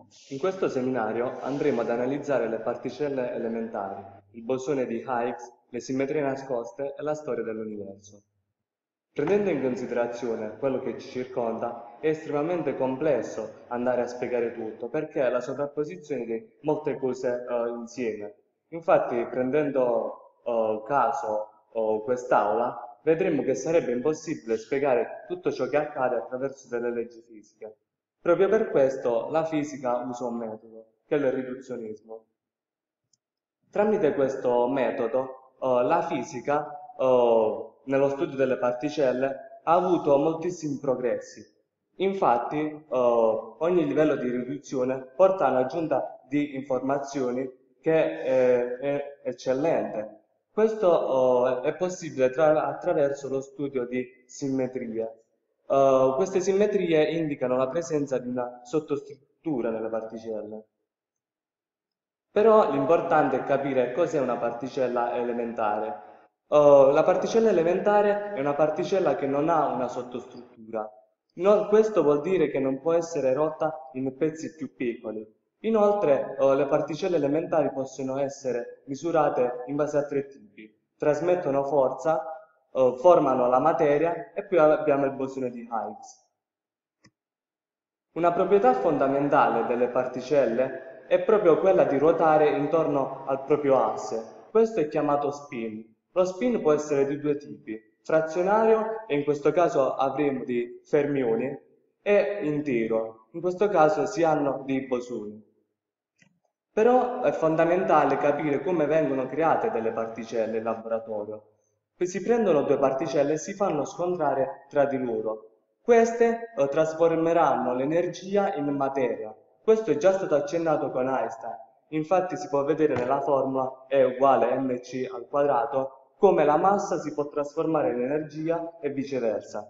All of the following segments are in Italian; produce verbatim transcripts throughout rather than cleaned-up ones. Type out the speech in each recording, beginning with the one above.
In questo seminario andremo ad analizzare le particelle elementari, il bosone di Higgs, le simmetrie nascoste e la storia dell'universo. Prendendo in considerazione quello che ci circonda, è estremamente complesso andare a spiegare tutto, perché è la sovrapposizione di molte cose eh, insieme. Infatti, prendendo eh, caso eh, quest'aula, vedremo che sarebbe impossibile spiegare tutto ciò che accade attraverso delle leggi fisiche. Proprio per questo la fisica usa un metodo, che è il riduzionismo. Tramite questo metodo, eh, la fisica, eh, nello studio delle particelle, ha avuto moltissimi progressi. Infatti, eh, ogni livello di riduzione porta all'aggiunta di informazioni che è, è eccellente. Questo, eh, è possibile tra- attraverso lo studio di simmetrie. Eh, queste simmetrie indicano la presenza di una sottostruttura nelle particelle. Però l'importante è capire cos'è una particella elementare. Oh, la particella elementare è una particella che non ha una sottostruttura. No- questo vuol dire che non può essere rotta in pezzi più piccoli. Inoltre, oh, le particelle elementari possono essere misurate in base a tre tipi. Trasmettono forza, oh, formano la materia e poi abbiamo il bosone di Higgs. Una proprietà fondamentale delle particelle è proprio quella di ruotare intorno al proprio asse. Questo è chiamato spin. Lo spin può essere di due tipi, frazionario, e in questo caso avremo di fermioni, e intero. In questo caso si hanno di bosoni. Però è fondamentale capire come vengono create delle particelle in laboratorio. Poi si prendono due particelle e si fanno scontrare tra di loro. Queste eh, trasformeranno l'energia in materia. Questo è già stato accennato con Einstein. Infatti si può vedere nella formula E uguale mc al quadrato come la massa si può trasformare in energia e viceversa.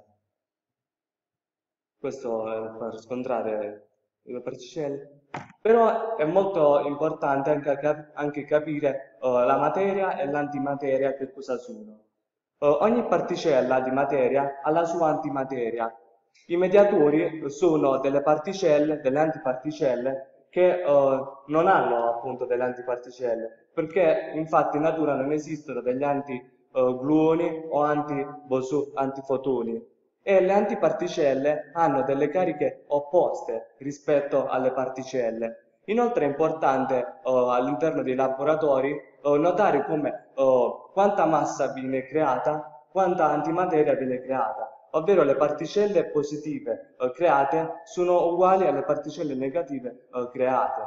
Questo è per scontrare le particelle. Però è molto importante anche, cap- anche capire eh, la materia e l'antimateria che cosa sono. Eh, ogni particella di materia ha la sua antimateria. I mediatori sono delle particelle, delle antiparticelle che eh, non hanno appunto delle antiparticelle, perché infatti in natura non esistono degli antigluoni o antiboso- antifotoni e le antiparticelle hanno delle cariche opposte rispetto alle particelle. Inoltre è importante eh, all'interno dei laboratori eh, notare come eh, quanta massa viene creata, quanta antimateria viene creata, ovvero le particelle positive eh, create sono uguali alle particelle negative eh, create.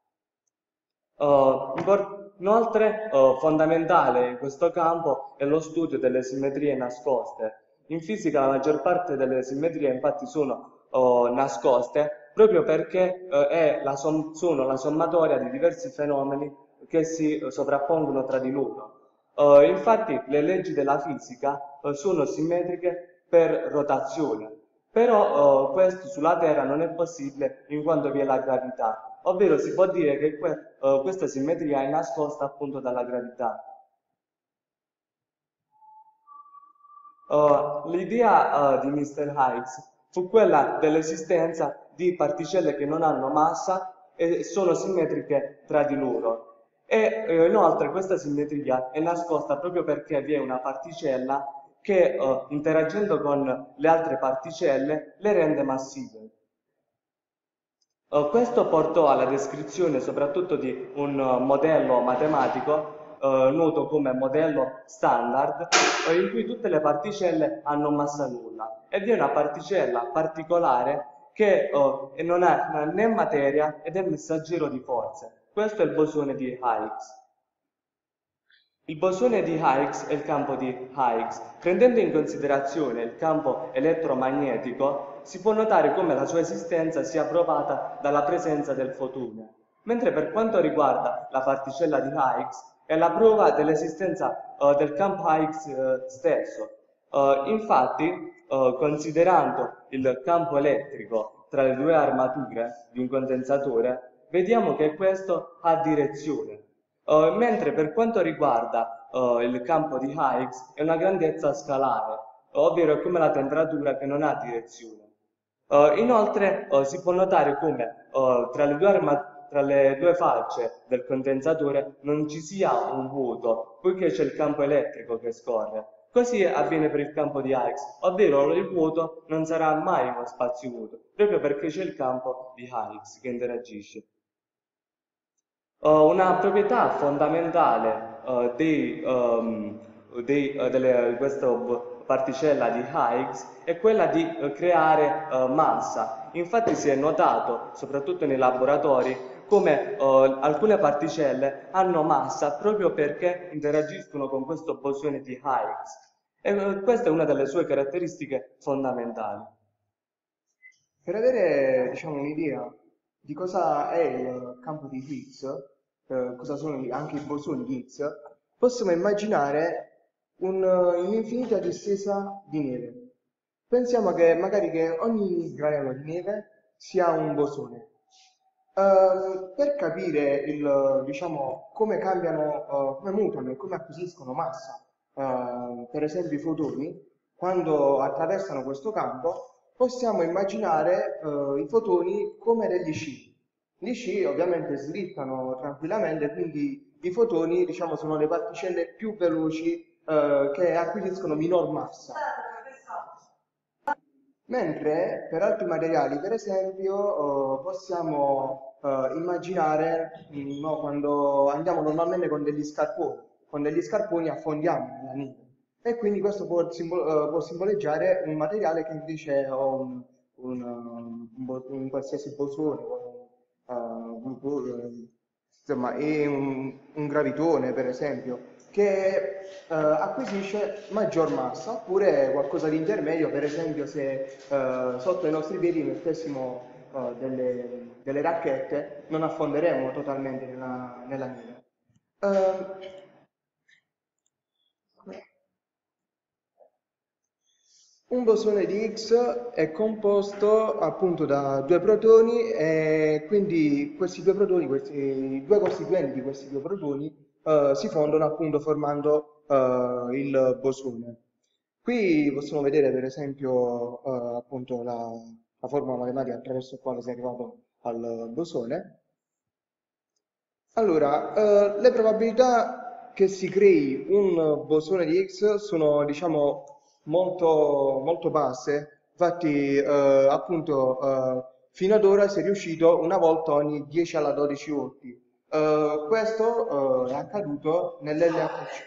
Uh, impor- inoltre, uh, fondamentale in questo campo è lo studio delle simmetrie nascoste. In fisica la maggior parte delle simmetrie infatti sono uh, nascoste proprio perché uh, è la som- sono la sommatoria di diversi fenomeni che si uh, sovrappongono tra di loro. Uh, infatti le leggi della fisica uh, sono simmetriche per rotazione, però uh, questo sulla Terra non è possibile in quanto vi è la gravità, ovvero si può dire che que- uh, questa simmetria è nascosta appunto dalla gravità. Uh, l'idea uh, di mister Higgs fu quella dell'esistenza di particelle che non hanno massa e sono simmetriche tra di loro. E eh, inoltre questa simmetria è nascosta proprio perché vi è una particella che uh, interagendo con le altre particelle le rende massive. Uh, questo portò alla descrizione soprattutto di un uh, modello matematico uh, noto come modello standard, uh, in cui tutte le particelle hanno massa nulla e vi è una particella particolare che uh, non ha né materia ed è messaggero di forze. Questo è il bosone di Higgs. Il bosone di Higgs è il campo di Higgs. Prendendo in considerazione il campo elettromagnetico, si può notare come la sua esistenza sia provata dalla presenza del fotone, mentre per quanto riguarda la particella di Higgs è la prova dell'esistenza eh, del campo Higgs eh, stesso. Eh, infatti, eh, considerando il campo elettrico tra le due armature di un condensatore, vediamo che questo ha direzione. Uh, mentre per quanto riguarda uh, il campo di Higgs è una grandezza scalare, ovvero è come la temperatura che non ha direzione. Uh, inoltre uh, si può notare come uh, tra le due arma- tra le due facce del condensatore non ci sia un vuoto, poiché c'è il campo elettrico che scorre. Così avviene per il campo di Higgs, ovvero il vuoto non sarà mai uno spazio vuoto, proprio perché c'è il campo di Higgs che interagisce. Uh, una proprietà fondamentale uh, dei, um, dei, uh, delle, di questa b- particella di Higgs è quella di uh, creare uh, massa. Infatti si è notato, soprattutto nei laboratori, come uh, alcune particelle hanno massa proprio perché interagiscono con questo bosone di Higgs. E uh, questa è una delle sue caratteristiche fondamentali. Per avere, diciamo, un'idea di cosa è il campo di Higgs, eh, cosa sono i- anche i bosoni di Higgs, possiamo immaginare un, eh, un'infinita distesa di neve. Pensiamo che magari che ogni granello di neve sia un bosone. Ehm, per capire il, diciamo, come cambiano, eh, come mutano e come acquisiscono massa, eh, per esempio i fotoni, quando attraversano questo campo, possiamo immaginare, eh, i fotoni come degli sci. Gli sci ovviamente slittano tranquillamente, quindi i fotoni, diciamo, sono le particelle più veloci, eh, che acquisiscono minor massa. Mentre per altri materiali, per esempio, eh, possiamo eh, immaginare, mm, no, quando andiamo normalmente con degli scarponi, con degli scarponi affondiamo nella neve e quindi questo può, simbol- eh, può simboleggiare un materiale che invece ha un, un, um, un bo- un qualsiasi bosone, un, uh, gluco- eh, insomma, è un, un gravitone per esempio, che eh, acquisisce maggior massa, oppure qualcosa di intermedio, per esempio se eh, sotto i nostri piedi mettessimo eh, delle, delle racchette, non affonderemo totalmente nella, nella neve. Eh, Un bosone di Higgs è composto appunto da due protoni e quindi questi due protoni, questi i due costituenti di questi due protoni eh, si fondono appunto formando eh, il bosone. Qui possiamo vedere per esempio eh, appunto la, la formula matematica attraverso la quale si è arrivato al bosone. Allora, eh, le probabilità che si crei un bosone di Higgs sono, diciamo, molto, molto basse. Infatti, eh, appunto, eh, fino ad ora si è riuscito una volta ogni dieci alla dodici volti. Eh, questo, eh, è accaduto nell'L H C.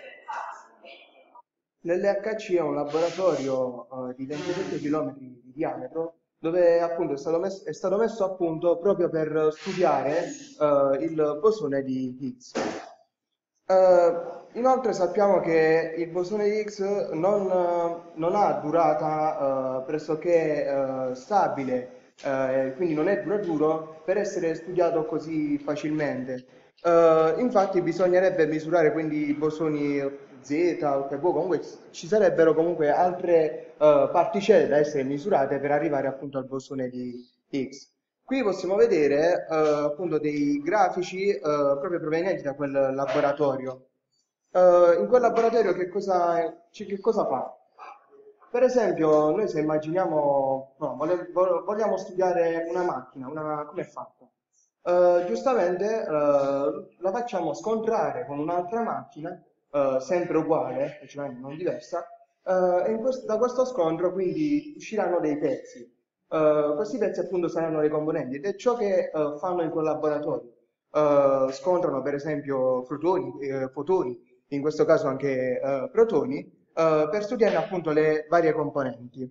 L'L H C è un laboratorio eh, di ventisette chilometri di diametro dove appunto è stato, messo, è stato messo a punto proprio per studiare eh, il bosone di Higgs. Eh, inoltre sappiamo che il bosone di Higgs non, eh, non ha durata eh, pressoché eh, stabile, eh, quindi non è duraturo per essere studiato così facilmente. Eh, infatti bisognerebbe misurare quindi i bosoni Z o che boh, comunque ci sarebbero comunque altre eh, particelle da essere misurate per arrivare appunto al bosone di Higgs. Qui possiamo vedere eh, appunto dei grafici eh, proprio provenienti da quel laboratorio. Eh, in quel laboratorio che cosa, ci- che cosa fa? Per esempio, noi se immaginiamo, no, vole- vo- vogliamo studiare una macchina, una, come è fatta? Eh, giustamente eh, la facciamo scontrare con un'altra macchina, eh, sempre uguale, cioè non diversa, eh, e in quest- da questo scontro quindi usciranno dei pezzi. Eh, questi pezzi appunto saranno le componenti ed è ciò che eh, fanno in quel laboratorio. Eh, scontrano per esempio protoni, eh, fotoni, in questo caso anche eh, protoni, eh, per studiare appunto le varie componenti.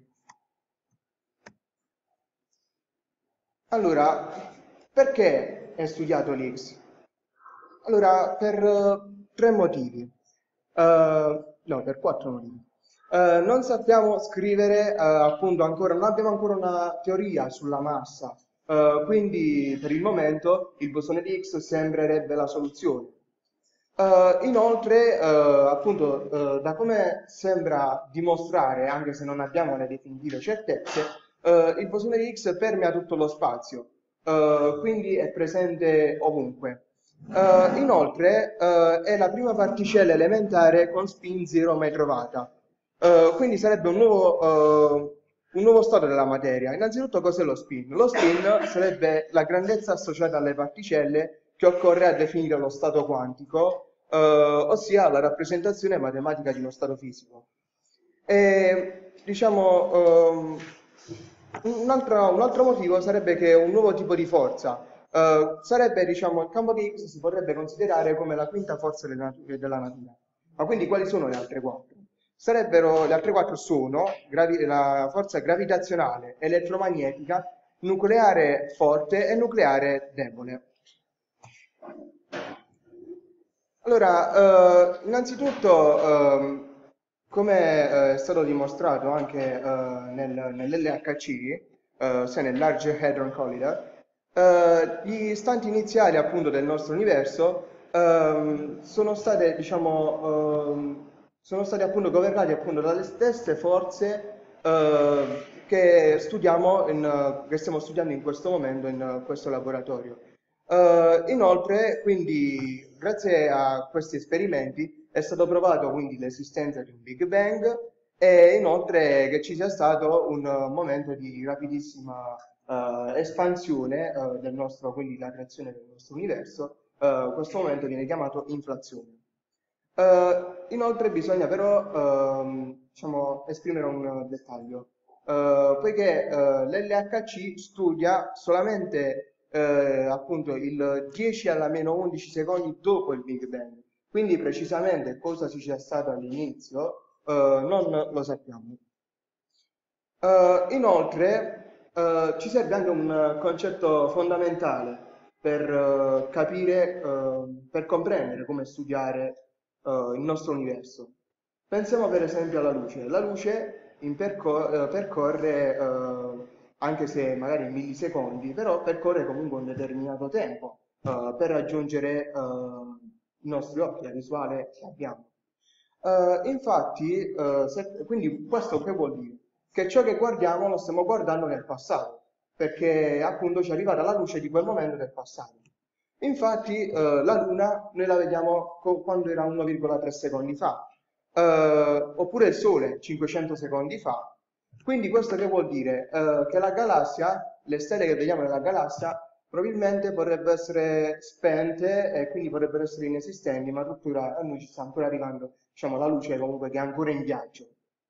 Allora, perché è studiato l'X? Allora, per eh, tre motivi. Eh, no, per quattro motivi. Eh, non sappiamo scrivere, eh, appunto, ancora, non abbiamo ancora una teoria sulla massa, eh, quindi per il momento il bosone di Higgs sembrerebbe la soluzione. Eh, inoltre, eh, appunto, eh, da come sembra dimostrare, anche se non abbiamo le definitive certezze, eh, il bosone di Higgs permea tutto lo spazio, eh, quindi è presente ovunque. Eh, inoltre, eh, è la prima particella elementare con spin zero mai trovata. Eh, quindi sarebbe un nuovo, un nuovo stato della materia. Innanzitutto, cos'è lo spin? Lo spin sarebbe la grandezza associata alle particelle che occorre a definire lo stato quantico, eh, ossia la rappresentazione matematica di uno stato fisico. E, diciamo, ehm, un altro, un altro motivo sarebbe che un nuovo tipo di forza, eh, sarebbe, diciamo, il campo di Higgs si potrebbe considerare come la quinta forza della natu- della natura. Ma quindi quali sono le altre quattro? Sarebbero, le altre quattro sono gravi- la forza gravitazionale, elettromagnetica, nucleare forte e nucleare debole. Allora, eh, innanzitutto, ehm, come eh, è stato dimostrato anche eh, nel, nell'L H C, eh, ossia nel Large Hadron Collider, eh, gli istanti iniziali appunto del nostro universo ehm, sono state, diciamo, ehm, sono stati appunto governati appunto dalle stesse forze eh, che studiamo in, che stiamo studiando in questo momento in eh, questo laboratorio. Eh, inoltre, quindi, grazie a questi esperimenti è stato provato quindi l'esistenza di un Big Bang e inoltre che ci sia stato un eh, momento di rapidissima eh, espansione eh, del nostro, quindi la creazione del nostro universo. Eh, questo momento viene chiamato inflazione. Eh, inoltre bisogna però ehm, diciamo, esprimere un dettaglio, eh, poiché l'L H C studia solamente eh, appunto il dieci alla meno undici secondi dopo il Big Bang, quindi precisamente cosa ci sia stato all'inizio eh, non lo sappiamo. Eh, inoltre, eh, ci serve anche un concetto fondamentale per eh, capire, eh, per comprendere come studiare eh, il nostro universo. Pensiamo per esempio alla luce. La luce in percor- eh, percorre, eh, anche se magari in millisecondi, però percorre comunque un determinato tempo eh, per raggiungere eh, i nostri occhi, la visuale che abbiamo. Eh, infatti, eh, se- quindi questo che vuol dire? Che ciò che guardiamo lo stiamo guardando nel passato, perché appunto ci è arrivata la luce di quel momento del passato. Infatti, eh, la Luna noi la vediamo co- quando era uno virgola tre secondi fa, eh, oppure il Sole cinquecento secondi fa. Quindi questo che vuol dire? Eh, che la galassia, le stelle che vediamo nella galassia, probabilmente potrebbero essere spente e quindi potrebbero essere inesistenti, ma tuttora a noi ci sta ancora arrivando, diciamo, la luce comunque che è ancora in viaggio.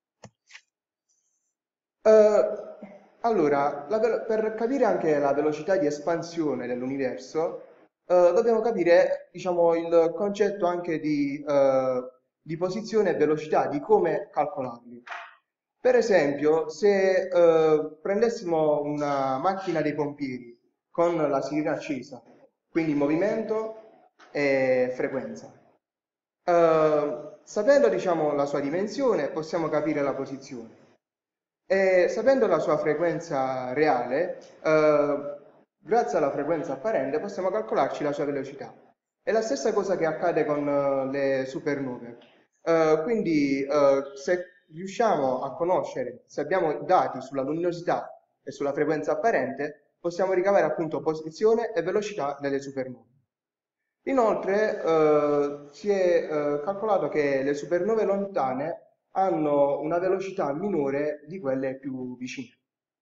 Eh, allora, la velo- per capire anche la velocità di espansione dell'universo, eh, dobbiamo capire, diciamo, il concetto anche di, eh, di posizione e velocità, di come calcolarli. Per esempio, se eh, prendessimo una macchina dei pompieri con la sirena accesa, quindi movimento e frequenza, eh, sapendo, diciamo, la sua dimensione, possiamo capire la posizione. E sapendo la sua frequenza reale, eh, grazie alla frequenza apparente possiamo calcolarci la sua velocità. È la stessa cosa che accade con eh, le supernove. Eh, quindi eh, se riusciamo a conoscere, se abbiamo dati sulla luminosità e sulla frequenza apparente, possiamo ricavare appunto posizione e velocità delle supernove. Inoltre, eh, si è eh, calcolato che le supernove lontane hanno una velocità minore di quelle più vicine.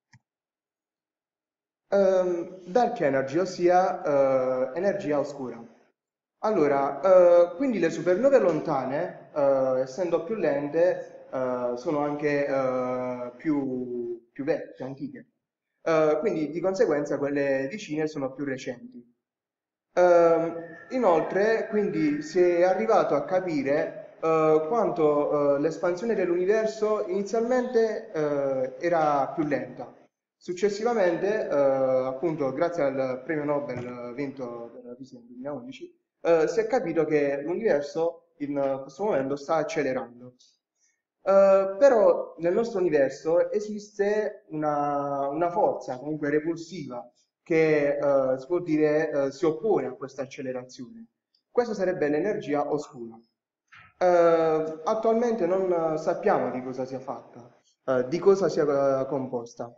Ehm, dark energy, ossia eh, energia oscura. Allora, eh, quindi le supernove lontane, eh, essendo più lente, eh, sono anche eh, più, più vecchie, antiche. Eh, quindi di conseguenza quelle vicine sono più recenti. Ehm, inoltre, quindi si è arrivato a capire eh, quanto eh, l'espansione dell'universo inizialmente eh, era più lenta. Successivamente, eh, appunto, grazie al premio Nobel vinto per la fisica nel duemilaundici, eh, si è capito che l'universo in questo momento sta accelerando. Eh, però nel nostro universo esiste una, una forza comunque repulsiva che eh, si può dire eh, si oppone a questa accelerazione. Questa sarebbe l'energia oscura. Eh, attualmente non sappiamo di cosa sia fatta, eh, di cosa sia eh, composta.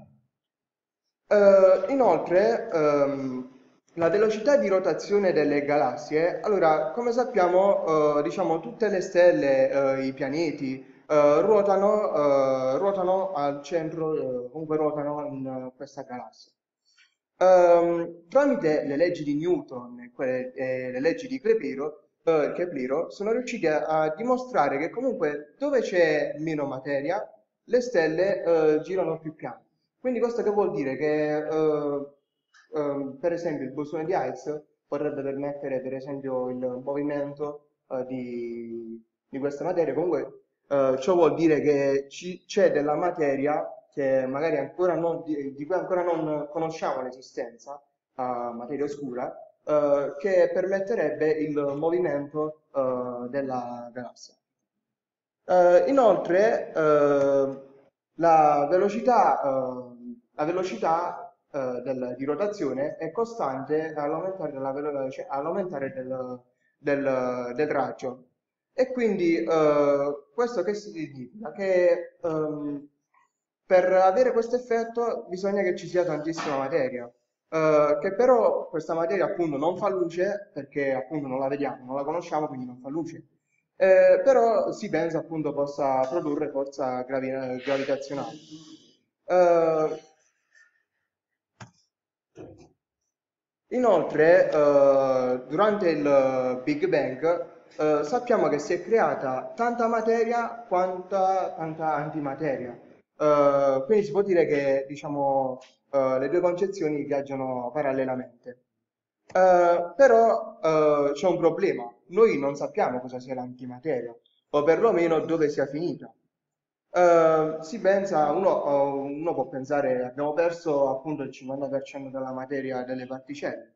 Eh, inoltre, ehm, la velocità di rotazione delle galassie, allora, come sappiamo, eh, diciamo, tutte le stelle, eh, i pianeti, eh, ruotano, eh, ruotano al centro, eh, comunque ruotano in eh, questa galassia. Ehm, tramite le leggi di Newton e quelle- e le leggi di Keplero, eh, Keplero, sono riusciti a, a dimostrare che comunque dove c'è meno materia, le stelle eh, girano più piano. Quindi questo che vuol dire? Che eh, ehm, per esempio il bosone di Higgs potrebbe permettere per esempio il movimento eh, di, di questa materia. Comunque eh, ciò vuol dire che ci- c'è della materia che magari ancora non, di, di cui ancora non conosciamo l'esistenza, eh, materia oscura, eh, che permetterebbe il movimento eh, della galassia. Eh, inoltre, eh, la velocità, eh, la velocità eh, del- di rotazione è costante all'aumentare, della velo- cioè, all'aumentare del, del- del raggio. E quindi eh, questo che significa? Che ehm, per avere questo effetto bisogna che ci sia tantissima materia, eh, che però questa materia appunto non fa luce perché appunto non la vediamo, non la conosciamo, quindi non fa luce. Eh, però si pensa appunto possa produrre forza gravi- gravitazionale. Eh, Inoltre, eh, durante il Big Bang, eh, sappiamo che si è creata tanta materia quanta tanta antimateria. Eh, quindi si può dire che, diciamo, eh, le due concezioni viaggiano parallelamente. Eh, però eh, c'è un problema. Noi non sappiamo cosa sia l'antimateria, o perlomeno dove sia finita. Eh, si pensa, uno, eh, uno può pensare, abbiamo perso appunto il cinquanta per cento della materia delle particelle,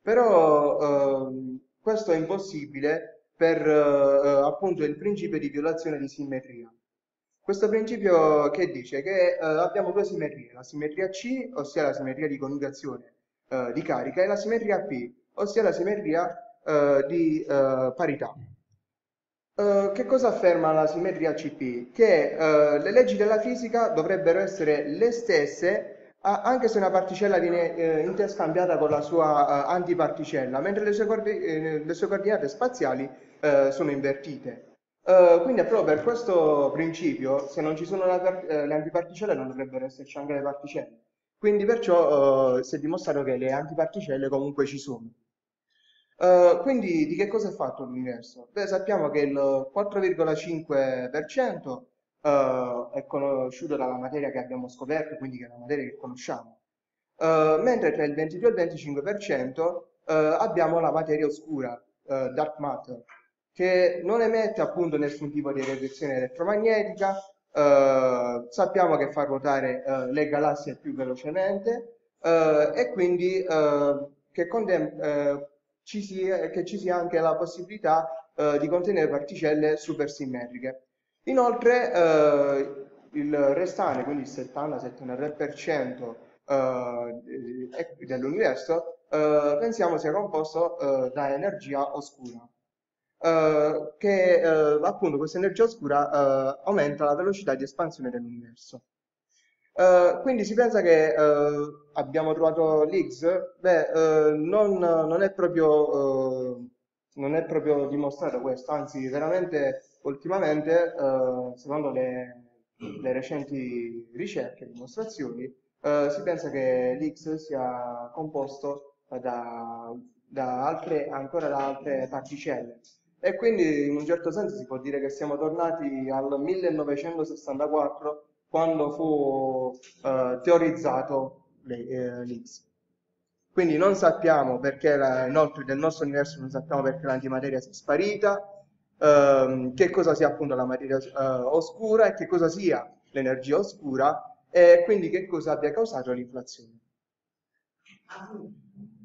però ehm, questo è impossibile per eh, appunto il principio di violazione di simmetria. Questo principio che dice che eh, abbiamo due simmetrie, la simmetria C, ossia la simmetria di coniugazione eh, di carica, e la simmetria P, ossia la simmetria eh, di eh, parità. Eh, che cosa afferma la simmetria C P? Che eh, le leggi della fisica dovrebbero essere le stesse a- anche se una particella viene eh, interscambiata con la sua eh, antiparticella, mentre le sue, coordi- eh, le sue coordinate spaziali eh, sono invertite. Eh, quindi è proprio per questo principio, se non ci sono la par- eh, le antiparticelle non dovrebbero esserci anche le particelle. Quindi perciò eh, si è dimostrato che le antiparticelle comunque ci sono. Eh, quindi di che cosa è fatto l'universo? Beh, sappiamo che il quattro virgola cinque per cento eh, è conosciuto dalla materia che abbiamo scoperto, quindi che è la materia che conosciamo. Eh, mentre tra il ventidue e il venticinque per cento eh, abbiamo la materia oscura, eh, dark matter, che non emette appunto nessun tipo di radiazione elettromagnetica, eh, sappiamo che fa ruotare eh, le galassie più velocemente eh, e quindi eh, che, contem- eh, ci sia, che ci sia anche la possibilità eh, di contenere particelle supersimmetriche. Inoltre eh, il restante, quindi il settanta settantatré per cento eh, dell'universo, eh, pensiamo sia composto eh, da energia oscura. Eh, che eh, appunto questa energia oscura eh, aumenta la velocità di espansione dell'universo. Eh, quindi si pensa che eh, abbiamo trovato l'Higgs? Beh, eh, non, non è proprio, eh, non è proprio dimostrato questo, anzi, veramente ultimamente, eh, secondo le, le recenti ricerche e dimostrazioni, eh, si pensa che l'Higgs sia composto da, da altre, ancora da altre particelle. E quindi in un certo senso si può dire che siamo tornati al millenovecentosessantaquattro quando fu eh, teorizzato le- eh, l'Higgs. Quindi non sappiamo perché, la- inoltre del nostro universo non sappiamo perché l'antimateria sia sparita, ehm, che cosa sia appunto la materia eh, oscura e che cosa sia l'energia oscura e quindi che cosa abbia causato l'inflazione.